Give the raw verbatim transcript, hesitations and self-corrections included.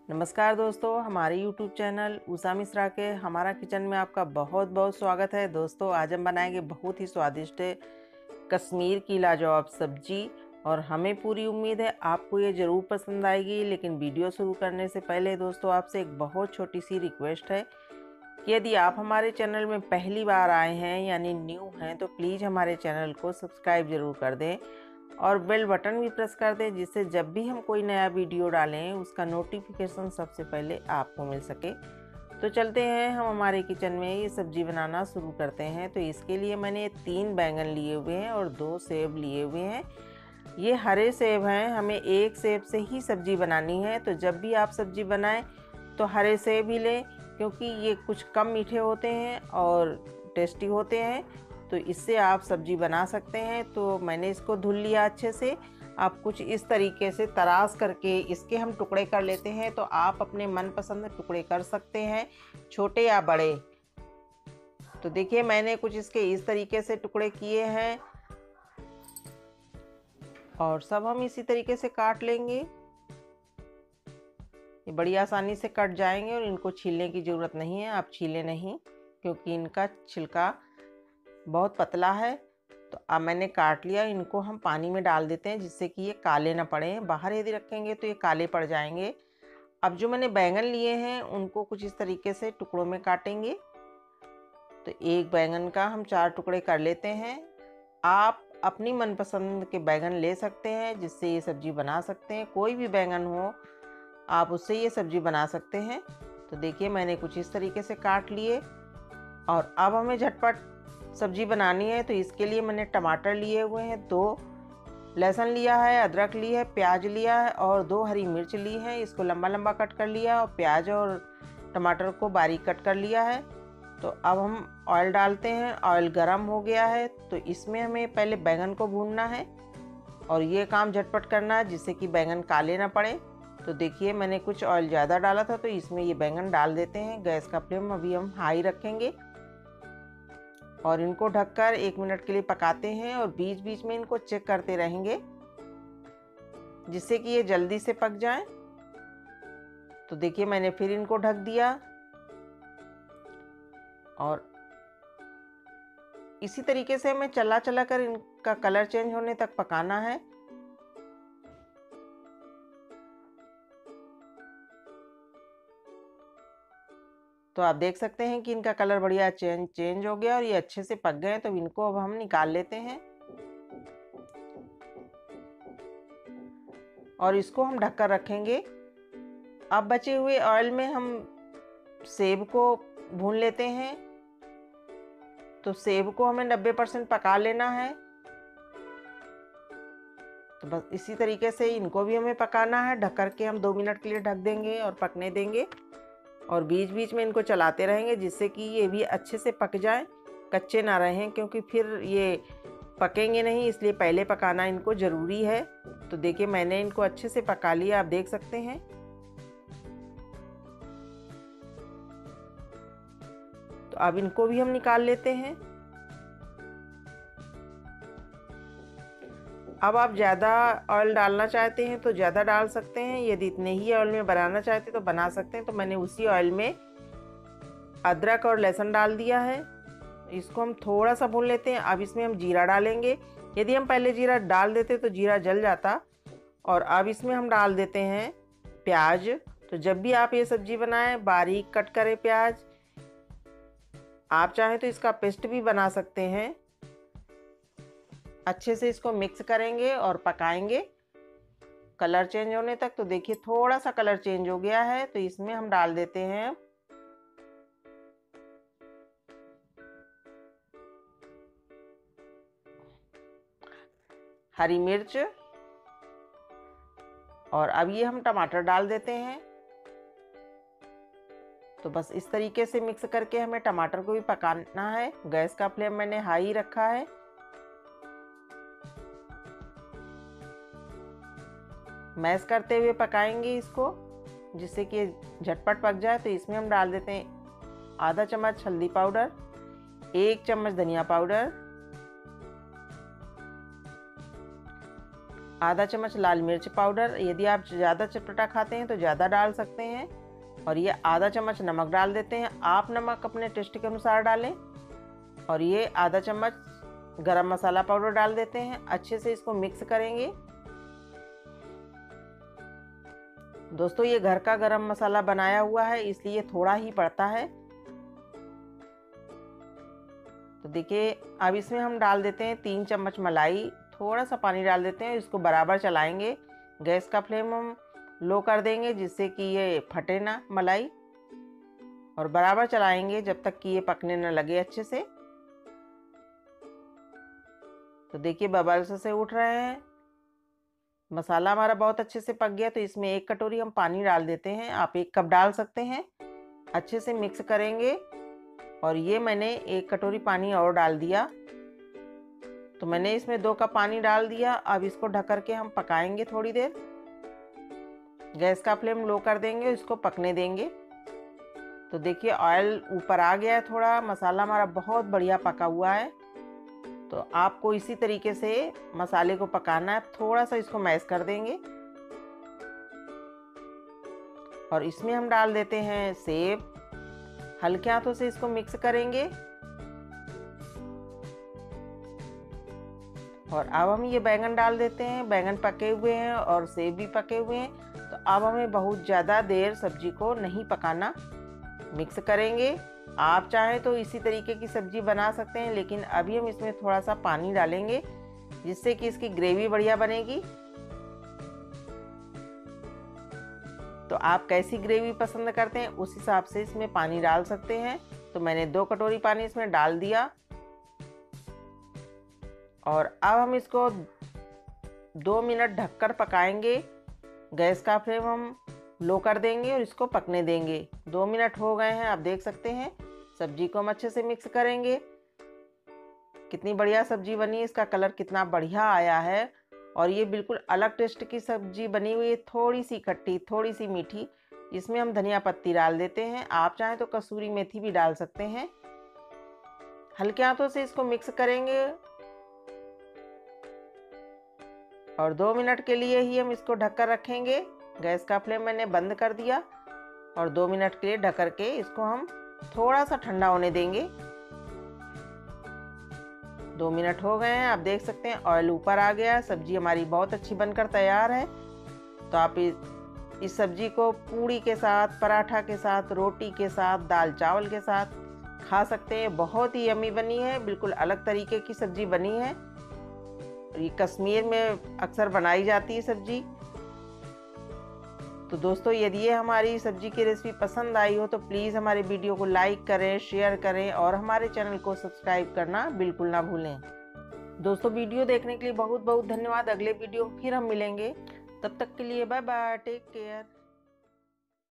नमस्कार दोस्तों, हमारे यूट्यूब चैनल उषा मिश्रा के हमारा किचन में आपका बहुत बहुत स्वागत है। दोस्तों, आज हम बनाएंगे बहुत ही स्वादिष्ट कश्मीर की लाजवाब सब्जी और हमें पूरी उम्मीद है आपको ये ज़रूर पसंद आएगी। लेकिन वीडियो शुरू करने से पहले दोस्तों आपसे एक बहुत छोटी सी रिक्वेस्ट है कि यदि आप हमारे चैनल में पहली बार आए हैं यानी न्यू हैं तो प्लीज़ हमारे चैनल को सब्सक्राइब ज़रूर कर दें और बेल बटन भी प्रेस कर दें, जिससे जब भी हम कोई नया वीडियो डालें उसका नोटिफिकेशन सबसे पहले आपको मिल सके। तो चलते हैं हम हमारे किचन में ये सब्जी बनाना शुरू करते हैं। तो इसके लिए मैंने तीन बैंगन लिए हुए हैं और दो सेब लिए हुए हैं। ये हरे सेब हैं, हमें एक सेब से ही सब्जी बनानी है। तो जब भी आप सब्जी बनाएं तो हरे सेब ही लें, क्योंकि ये कुछ कम मीठे होते हैं और टेस्टी होते हैं, तो इससे आप सब्जी बना सकते हैं। तो मैंने इसको धुल लिया अच्छे से। आप कुछ इस तरीके से तराश करके इसके हम टुकड़े कर लेते हैं। तो आप अपने मनपसंद टुकड़े कर सकते हैं, छोटे या बड़े। तो देखिए, मैंने कुछ इसके इस तरीके से टुकड़े किए हैं और सब हम इसी तरीके से काट लेंगे। ये बड़ी आसानी से कट जाएंगे और इनको छीलने की ज़रूरत नहीं है। आप छीलें नहीं, क्योंकि इनका छिलका बहुत पतला है। तो अब मैंने काट लिया। इनको हम पानी में डाल देते हैं, जिससे कि ये काले ना पड़े। बाहर यदि रखेंगे तो ये काले पड़ जाएंगे। अब जो मैंने बैंगन लिए हैं उनको कुछ इस तरीके से टुकड़ों में काटेंगे। तो एक बैंगन का हम चार टुकड़े कर लेते हैं। आप अपनी मनपसंद के बैंगन ले सकते हैं, जिससे ये सब्जी बना सकते हैं। कोई भी बैंगन हो आप उससे ये सब्जी बना सकते हैं। तो देखिए, मैंने कुछ इस तरीके से काट लिए। और अब हमें झटपट सब्जी बनानी है। तो इसके लिए मैंने टमाटर लिए हुए हैं, दो लहसुन लिया है, अदरक ली है, प्याज लिया है और दो हरी मिर्च ली है। इसको लंबा लंबा कट कर लिया और प्याज और टमाटर को बारीक कट कर लिया है। तो अब हम ऑयल डालते हैं। ऑयल गरम हो गया है, तो इसमें हमें पहले बैंगन को भूनना है और ये काम झटपट करना है, जिससे कि बैंगन काले ना पड़े। तो देखिए, मैंने कुछ ऑयल ज़्यादा डाला था, तो इसमें ये बैंगन डाल देते हैं। गैस का फ्लेम अभी हम हाई रखेंगे और इनको ढककर एक मिनट के लिए पकाते हैं और बीच बीच में इनको चेक करते रहेंगे, जिससे कि ये जल्दी से पक जाएं। तो देखिए, मैंने फिर इनको ढक दिया और इसी तरीके से हमें चला चला कर इनका कलर चेंज होने तक पकाना है। तो आप देख सकते हैं कि इनका कलर बढ़िया चेंज चेंज हो गया और ये अच्छे से पक गए। तो इनको अब हम निकाल लेते हैं और इसको हम ढककर रखेंगे। अब बचे हुए ऑयल में हम सेब को भून लेते हैं। तो सेब को हमें नब्बे परसेंट पका लेना है। तो बस इसी तरीके से इनको भी हमें पकाना है। ढक करके हम दो मिनट के लिए ढक देंगे और पकने देंगे और बीच बीच में इनको चलाते रहेंगे, जिससे कि ये भी अच्छे से पक जाएं, कच्चे ना रहें, क्योंकि फिर ये पकेंगे नहीं, इसलिए पहले पकाना इनको ज़रूरी है। तो देखिए, मैंने इनको अच्छे से पका लिया, आप देख सकते हैं। तो अब इनको भी हम निकाल लेते हैं। अब आप ज़्यादा ऑयल डालना चाहते हैं तो ज़्यादा डाल सकते हैं, यदि इतने ही ऑयल में बनाना चाहते हैं तो बना सकते हैं। तो मैंने उसी ऑयल में अदरक और लहसुन डाल दिया है। इसको हम थोड़ा सा भून लेते हैं। अब इसमें हम जीरा डालेंगे। यदि हम पहले जीरा डाल देते तो जीरा जल जाता। और अब इसमें हम डाल देते हैं प्याज। तो जब भी आप ये सब्जी बनाएं, बारीक कट करें प्याज। आप चाहें तो इसका पेस्ट भी बना सकते हैं। अच्छे से इसको मिक्स करेंगे और पकाएंगे कलर चेंज होने तक। तो देखिए, थोड़ा सा कलर चेंज हो गया है, तो इसमें हम डाल देते हैं हरी मिर्च और अब ये हम टमाटर डाल देते हैं। तो बस इस तरीके से मिक्स करके हमें टमाटर को भी पकाना है। गैस का फ्लेम मैंने हाई रखा है। मैश करते हुए पकाएंगे इसको, जिससे कि झटपट पक जाए। तो इसमें हम डाल देते हैं आधा चम्मच हल्दी पाउडर, एक चम्मच धनिया पाउडर, आधा चम्मच लाल मिर्च पाउडर, यदि आप ज़्यादा चटपटा खाते हैं तो ज़्यादा डाल सकते हैं। और ये आधा चम्मच नमक डाल देते हैं, आप नमक अपने टेस्ट के अनुसार डालें। और ये आधा चम्मच गरम मसाला पाउडर डाल देते हैं। अच्छे से इसको मिक्स करेंगे। दोस्तों ये घर का गरम मसाला बनाया हुआ है, इसलिए थोड़ा ही पड़ता है। तो देखिए अब इसमें हम डाल देते हैं तीन चम्मच मलाई, थोड़ा सा पानी डाल देते हैं, इसको बराबर चलाएंगे। गैस का फ्लेम हम लो कर देंगे जिससे कि ये फटे ना मलाई, और बराबर चलाएंगे जब तक कि ये पकने न लगे अच्छे से। तो देखिए बबल्स से उठ रहे हैं, मसाला हमारा बहुत अच्छे से पक गया। तो इसमें एक कटोरी हम पानी डाल देते हैं, आप एक कप डाल सकते हैं। अच्छे से मिक्स करेंगे। और ये मैंने एक कटोरी पानी और डाल दिया, तो मैंने इसमें दो कप पानी डाल दिया। अब इसको ढक कर के हम पकाएंगे थोड़ी देर। गैस का फ्लेम लो कर देंगे, इसको पकने देंगे। तो देखिए ऑयल ऊपर आ गया है थोड़ा, मसाला हमारा बहुत बढ़िया पका हुआ है। तो आपको इसी तरीके से मसाले को पकाना है। थोड़ा सा इसको मैश कर देंगे और इसमें हम डाल देते हैं सेब। हल्के हाथों से इसको मिक्स करेंगे। और अब हम ये बैंगन डाल देते हैं। बैंगन पके हुए हैं और सेब भी पके हुए हैं। तो अब हमें बहुत ज़्यादा देर सब्जी को नहीं पकाना, मिक्स करेंगे। आप चाहें तो इसी तरीके की सब्जी बना सकते हैं, लेकिन अभी हम इसमें थोड़ा सा पानी डालेंगे जिससे कि इसकी ग्रेवी बढ़िया बनेगी। तो आप कैसी ग्रेवी पसंद करते हैं उस हिसाब से इसमें पानी डाल सकते हैं। तो मैंने दो कटोरी पानी इसमें डाल दिया। और अब हम इसको दो मिनट ढककर पकाएंगे। गैस का फ्लेम हम लो कर देंगे और इसको पकने देंगे। दो मिनट हो गए हैं, आप देख सकते हैं। सब्जी को हम अच्छे से मिक्स करेंगे। कितनी बढ़िया सब्जी बनी है, इसका कलर कितना बढ़िया आया है। और ये बिल्कुल अलग टेस्ट की सब्जी बनी हुई है, थोड़ी सी खट्टी, थोड़ी सी मीठी। इसमें हम धनिया पत्ती डाल देते हैं, आप चाहें तो कसूरी मेथी भी डाल सकते हैं। हल्के हाथों से इसको मिक्स करेंगे और दो मिनट के लिए ही हम इसको ढककर रखेंगे। गैस का फ्लेम मैंने बंद कर दिया और दो मिनट के लिए ढक करके इसको हम थोड़ा सा ठंडा होने देंगे। दो मिनट हो गए हैं, आप देख सकते हैं ऑयल ऊपर आ गया। सब्जी हमारी बहुत अच्छी बनकर तैयार है। तो आप इस, इस सब्जी को पूड़ी के साथ, पराठा के साथ, रोटी के साथ, दाल चावल के साथ खा सकते हैं। बहुत ही यम्मी बनी है, बिल्कुल अलग तरीके की सब्जी बनी है। ये कश्मीर में अक्सर बनाई जाती है सब्जी। तो दोस्तों यदि ये हमारी सब्जी की रेसिपी पसंद आई हो तो प्लीज़ हमारे वीडियो को लाइक करें, शेयर करें और हमारे चैनल को सब्सक्राइब करना बिल्कुल ना भूलें। दोस्तों वीडियो देखने के लिए बहुत बहुत धन्यवाद। अगले वीडियो में फिर हम मिलेंगे, तब तक के लिए बाय बाय, टेक केयर।